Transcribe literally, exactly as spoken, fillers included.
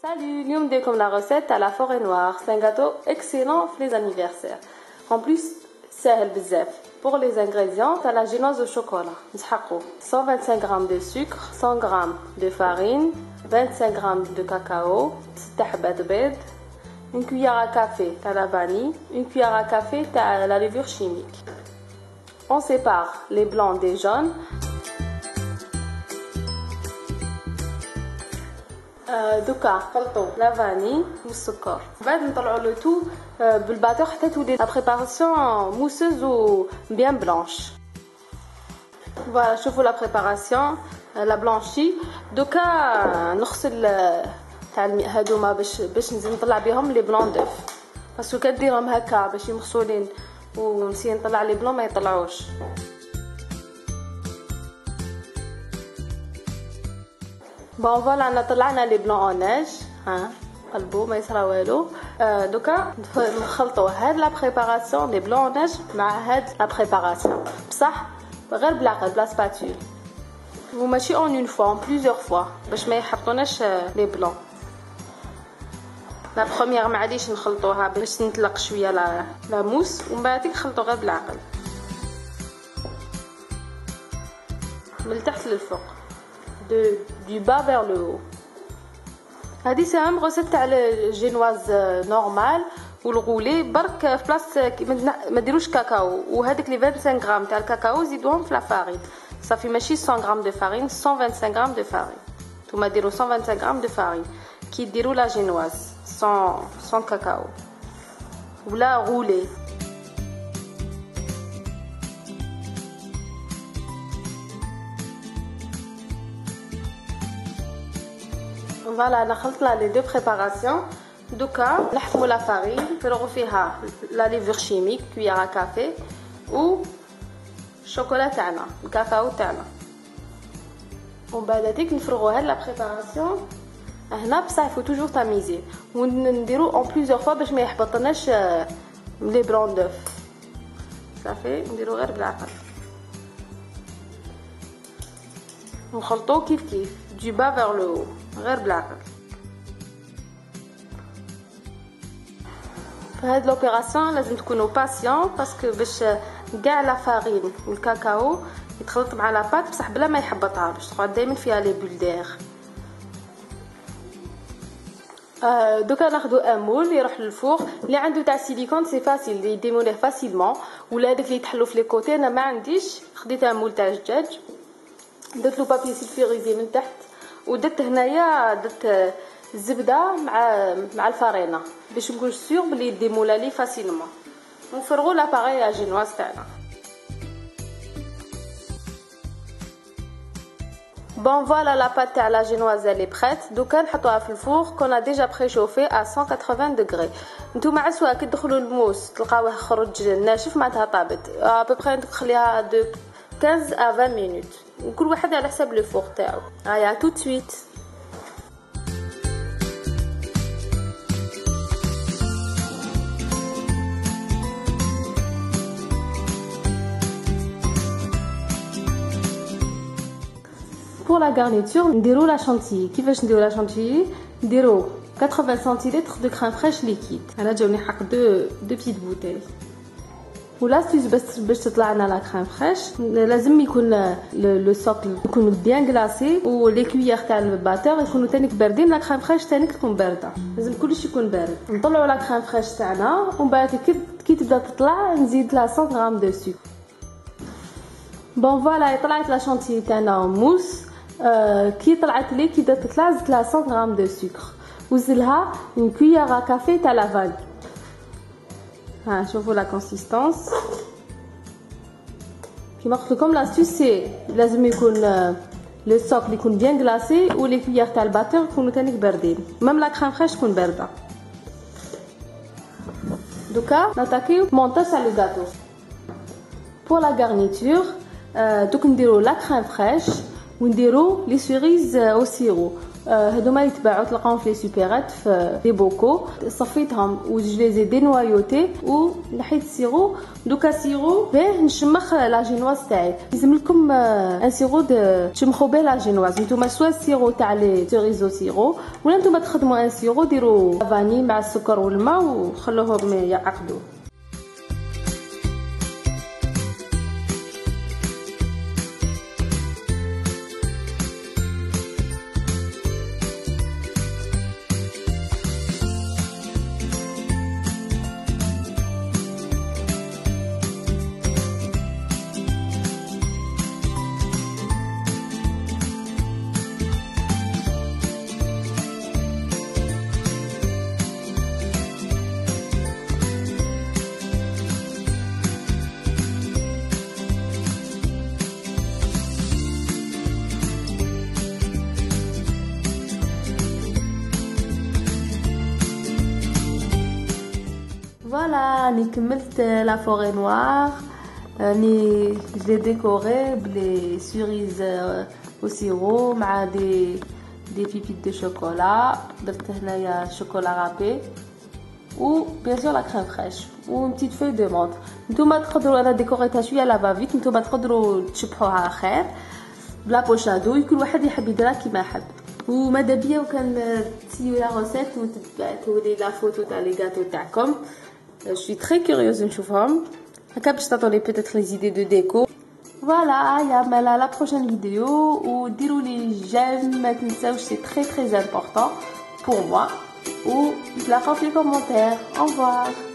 Salut, nous نديركم la recette à la forêt noire. C'est un gâteau excellent pour les anniversaires. En plus, سهل بزاف. Pour les ingrédients, t'as la génoise au chocolat. نسحقوا cent vingt-cinq grammes de sucre, cent grammes de farine, vingt-cinq grammes de cacao, ست حبات بيض, une cuillère à café t'as la vanille, une cuillère à café t'as la levure chimique. On sépare les blancs des jaunes. دوكا خلطوا لا فاني والسكر بعد نطلعوا لو تو بالباتور حتى تولي لا بريباراسيون موسوز و بيان بلانش. فوالا شوفوا لا بريباراسيون لا بلانشي. دوكا نغسل تاع الماء هذوما باش باش نزيد نطلع بهم لي بلون دوف باسكو كديرهم هكا باش مغسولين ونسي نطلع لي بلون ما يطلعوش. بون فوالا انا طلعنا لي بلون اون نيج ها قلبوا ما يصرا والو. آه دوكا نخلطوا هاد لا بريباراسيون لي بلون اون نيج مع هاد لا بريباراسيون بصح غير بالعقل بلا سباتول وماشي اون اون فوا اون بليزيور فوا باش ما يحطوناش لي بلون. لا بروميير معليش نخلطوها باش نطلق شويه لا لا موس ومن بعد نخلطوا غير بالعقل من التحت للفوق de du bas vers le haut. هذه سي ام غوسيت تاع الجينواز نورمال والغولي برك في بلاص ما ديروش كاكاو وهذيك لي خمسة وعشرين غرام تاع الكاكاو زيدوهم في لا فارين صافي ماشي مية غرام دو فارين مية وخمسة وعشرين غرام دو فارين. نتوما ديروا مية وخمسة وعشرين غرام دو فارين كي ديروا لا جينواز سون سون كاكاو ولا غولي. فوالا انا خلطنا لي دو بريباراسيون. دوكا نحكموا لا فارين نفرغوا فيها لا ليفور شيميك كويير كافي و الشوكولا تاعنا الكاكاو تاعنا ومن بعد هذيك نفرغوا هاد لا بريباراسيون هنا بصح فو توجور تاميزي ونديرو اون بليزيور فوا باش ما يحبطناش لي بلون دوف. صافي نديرو غير بالعقل ونخلطو كيف كيف du bas vers le haut غير بالعقل. في هاد لوبيراسيون لازم تكونوا باسيون باسكو باش كاع لا فارين والكاكاو يتخلط مع لا بات بصح بلا ما يحبطها باش تقعد دائما فيها لي بول دير. آه دوكا ناخذو ان مول يروح للفوغ. اللي عنده تاع سيليكون سي فاسيل يديموليه فاسيلمون ولا هذاك اللي يتحلو في لي كوتي انا ما عنديش خديت ان مول تاع الدجاج درت له بابي سيلفيريزي من تحت ودرت هنايا درت الزبده مع مع الفارينه باش نكون سيغ بلي ديمولا لي فاسيلمون ونفرغوا لاباري جينواز تاعنا. بون فوالا لا بات تاع لا جينواز لي بريت. دوكا نحطوها في الفور كون ا ديجا بريشوفي ا مية وثمانين دوغري. نتوما عسوا كي تدخلوا الموس تلقاوه خرج ناشف معناتها طابت ا بوبري تخليها دو خمسة à vingt minutes وكل واحد على حسب لو فور تاعو. هيا تو سويت. Pour la garniture نديرو لا شانتيي. كيفاش نديرو لا شانتيي؟ نديرو quatre-vingts centilitres de crème fraîche liquide. انا جاوني حق دو دو بيت بوتيل. ولاستيس باش باش تطلع لنا لا كريم فريش لازم يكون لو سوكل يكون بيان غلاسي ولي كويير تاع الباتور يكونوا تانيك باردين. لا كريم فريش تانيك تكون بارده لازم كلشي يكون بارد. نطلعوا لا كريم فريش تاعنا ومن بعد كي تبدا تطلع نزيد لها مية غرام دو سكر. بون فوالا طلعت لا شانتيي تاعنا موس. آه كي طلعت لي كي بدات تطلع زدت لها مية غرام دو سكر وزلها اون كويير كافي تاع لا فاني. ها شوفوا لا كونسيستانس كيما قلت لكم لاستيس سي لازم يكون لو سوكل يكون بيان غلاسي ولي كويير تاع الباتور يكونوا تانيك باردين ميم لا كريم فريش تكون بارده. دوكا ناتاكيو مونتاج تاع لو غاتو. بور لا غارنيتور دوك نديرو لا كريم فريش ونديرو لي سيريز او سيرو هذوما يتباعوا تلقاهم في لي سوبيرات في لي بوكو. صفيتهم و جو لي زي دينوايوتي و لحيت السيرو. دوكا سيرو باه نشمخ لا جينواز تاعي. لازم لكم ان سيرو تشمخوا به لا جينواز. نتوما سوا السيرو تاع لي سيريزو سيرو ولا نتوما تخدموا ان سيرو ديروا فاني مع السكر والماء وخلوهم يعقدوا. فوالا راني كملت لا فوري نوار. راني جلي ديكوري بلي سوريز او سيرو مع دي دي بيبيت دو شوكولا. درت هنايا شوكولا رابي و بيان سور لا كريم فريش و بتيت فوي دو مونط. نتوما تقدروا انا ديكوريتها شويه لا فافيت. نتوما تقدروا تشبحوها خير بلا بوشادو. كل واحد يحب يديرها كيما يحب. وماذا بيا وكان تسيو لا روسيت وتبعتوا لي لا فوتو تاع لي غاتو تاعكم. Je suis très curieuse نشوفهم هكا باش تعطوني peut-être les idées de déco. Voilà, يا à la prochaine vidéo وديروا لي j'aime ما تنساوش c'est très très important pour moi. Ou la fin في les commentaires. Au revoir.